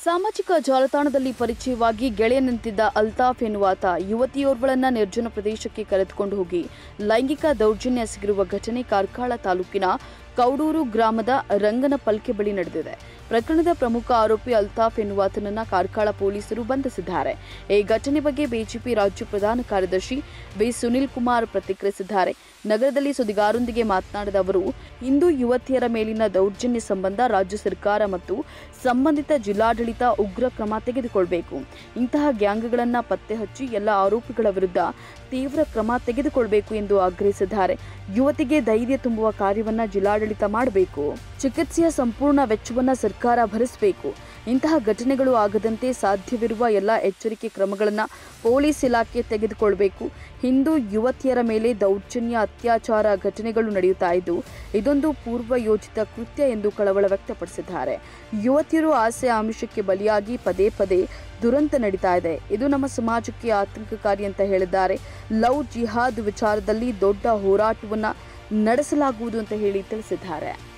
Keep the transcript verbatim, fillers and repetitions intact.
ಸಾಮಾಜಿಕ ಜಾಲತಾಣದಲ್ಲಿ ಪರಿಚಯವಾಗಿ ಗೆಳೆಯನಂತಿದ್ದ ಅಲ್ತಾಫ್ ಎನ್ನುವಾತ ಯುವತಿಯೋರ್ವಳನ್ನ ನಿರ್ಜನ ಪ್ರದೇಶಕ್ಕೆ ಕರೆದುಕೊಂಡು ಹೋಗಿ ಲೈಂಗಿಕ ದೌರ್ಜನ್ಯ ಎಸಗಿರುವ ಘಟನೆ ಕಾರ್ಕಳ ತಾಲೂಕಿನ ಕೌಡೂರು ಗ್ರಾಮದ ರಂಗನಪಲ್ಕೆ ಬಳಿ ನಡೆದಿದೆ. ಪ್ರಕರಣದ ಪ್ರಮುಖ ಆರೋಪಿ ಅಲ್ತಾಫ್ ಎನ್ನುವಾತನನ್ನ ಕಾರ್ಕಳ ಪೊಲೀಸರು ಬಂಧಿಸಿದ್ದಾರೆ. ಈ ಘಟನೆ ಬಗ್ಗೆ ಬಿಜೆಪಿ ರಾಜ್ಯ ಪ್ರಧಾನ ಕಾರ್ಯದರ್ಶಿ ವಿ ಸುನಿಲ್ ಕುಮಾರ್ ಪ್ರತಿಕ್ರಿಯಿಸಿದ್ದಾರೆ. ನಗರದಲ್ಲಿ ಸುದ್ದಿಗಾರರೊಂದಿಗೆ ಮಾತನಾಡಿದ ಅವರು, ಹಿಂದೂ ಯುವತಿಯರ ಮೇಲಿನ ದೌರ್ಜನ್ಯ ಸಂಬಂಧ ರಾಜ್ಯ ಸರ್ಕಾರ ಮತ್ತು ಸಂಬಂಧಿತ ಜಿಲ್ಲಾಡಳಿತ ಉಗ್ರ ಕ್ರಮ ತೆಗೆದುಕೊಳ್ಳಬೇಕು. ಇಂತಹ ಗ್ಯಾಂಗ್ಗಳನ್ನು ಪತ್ತೆ ಹಚ್ಚಿ ಎಲ್ಲ ಆರೋಪಿಗಳ ವಿರುದ್ಧ ತೀವ್ರ ಕ್ರಮ ತೆಗೆದುಕೊಳ್ಳಬೇಕು ಎಂದು ಆಗ್ರಹಿಸಿದ್ದಾರೆ. ಯುವತಿಗೆ ಧೈರ್ಯ ತುಂಬುವ ಕಾರ್ಯವನ್ನು ಜಿಲ್ಲಾಡಳಿತ ಮಾಡಬೇಕು. ಚಿಕಿತ್ಸೆಯ ಸಂಪೂರ್ಣ ವೆಚ್ಚವನ್ನು ಸರ್ಕಾರ ಭರಿಸಬೇಕು. ಇಂತಹ ಘಟನೆಗಳು ಆಗದಂತೆ ಸಾಧ್ಯವಿರುವ ಎಲ್ಲ ಎಚ್ಚರಿಕೆ ಕ್ರಮಗಳನ್ನು ಪೊಲೀಸ್ ಇಲಾಖೆ ತೆಗೆದುಕೊಳ್ಳಬೇಕು. ಹಿಂದೂ ಯುವತಿಯರ ಮೇಲೆ ದೌರ್ಜನ್ಯ, ಅತ್ಯಾಚಾರ ಘಟನೆಗಳು ನಡೆಯುತ್ತಾ ಇದ್ದು, ಇದೊಂದು ಪೂರ್ವ ಯೋಜಿತ ಕೃತ್ಯ ಎಂದು ಕಳವಳ ವ್ಯಕ್ತಪಡಿಸಿದ್ದಾರೆ. ಯುವತಿಯರು ಆಸೆ ಆಮಿಷಕ್ಕೆ ಬಲಿಯಾಗಿ ಪದೇ ಪದೇ ದುರಂತ ನಡೀತಾ ಇದೆ. ಇದು ನಮ್ಮ ಸಮಾಜಕ್ಕೆ ಆತಂಕಕಾರಿ ಅಂತ ಹೇಳಿದ್ದಾರೆ. ಲವ್ ಜಿಹಾದ್ ವಿಚಾರದಲ್ಲಿ ದೊಡ್ಡ ಹೋರಾಟವನ್ನು ನಡೆಸಲಾಗುವುದು ಅಂತ ಹೇಳಿ ತಿಳಿಸಿದ್ದಾರೆ.